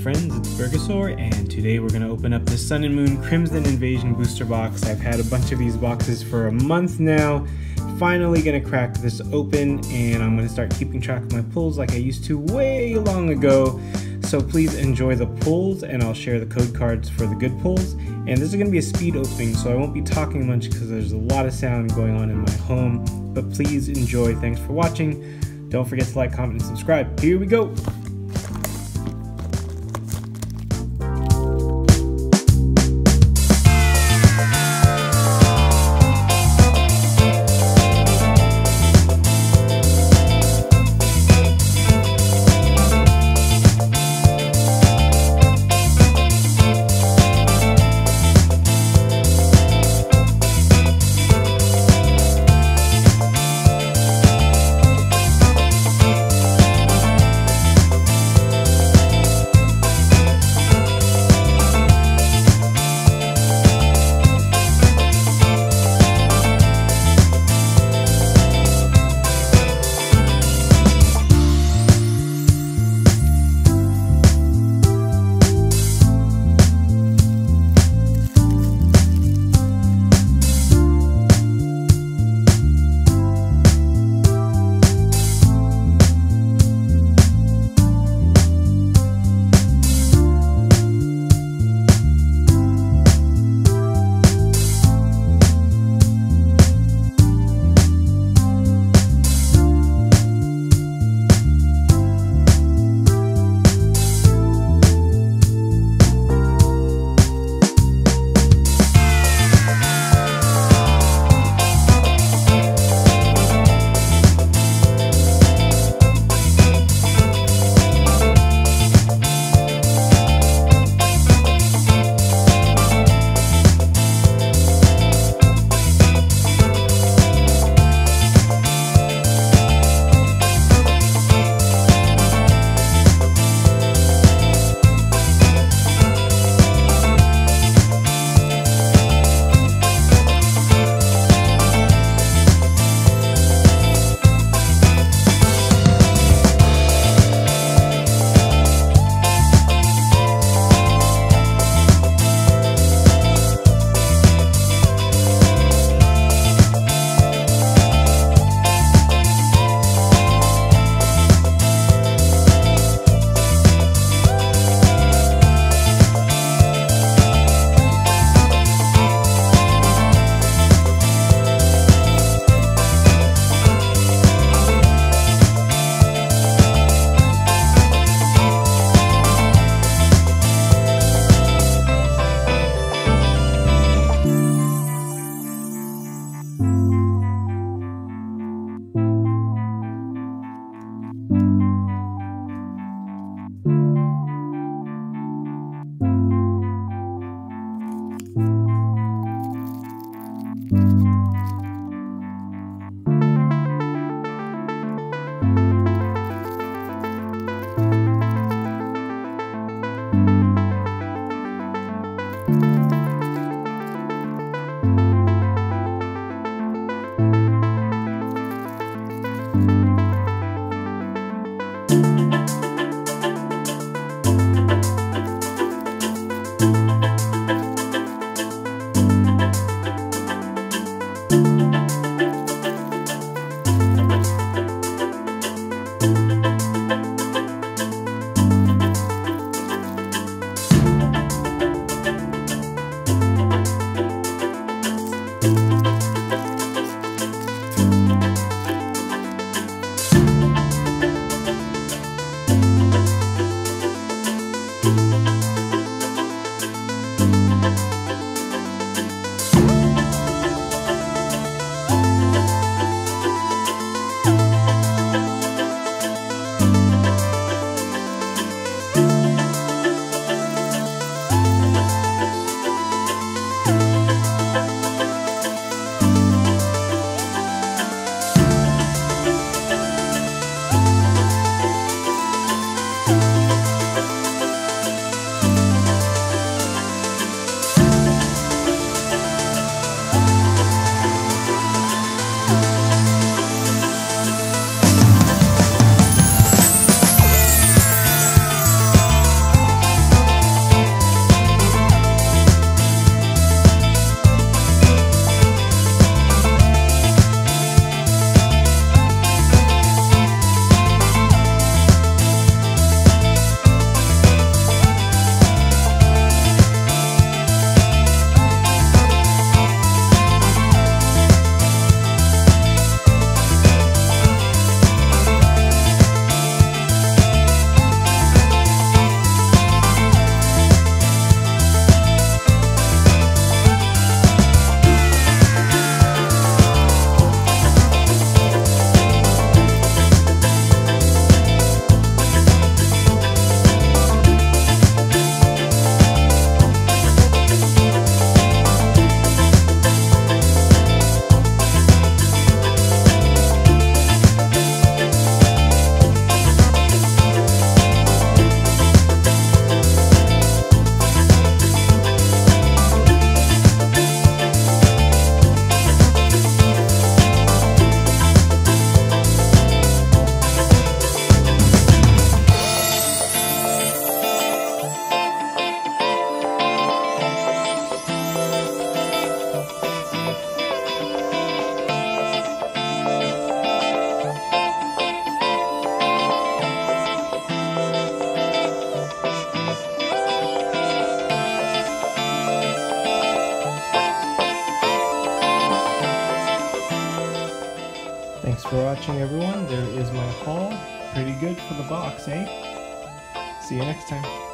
friends, it's Burgosaur, and today we're going to open up the Sun and Moon Crimson Invasion booster box. I've had a bunch of these boxes for a month now. Finally going to crack this open, and I'm going to start keeping track of my pulls like I used to way long ago. So please enjoy the pulls, and I'll share the code cards for the good pulls. And this is going to be a speed opening, so I won't be talking much because there's a lot of sound going on in my home. But please enjoy. Thanks for watching. Don't forget to like, comment, and subscribe. Here we go. for watching, everyone. There is my haul. Pretty good for the box, eh? See you next time.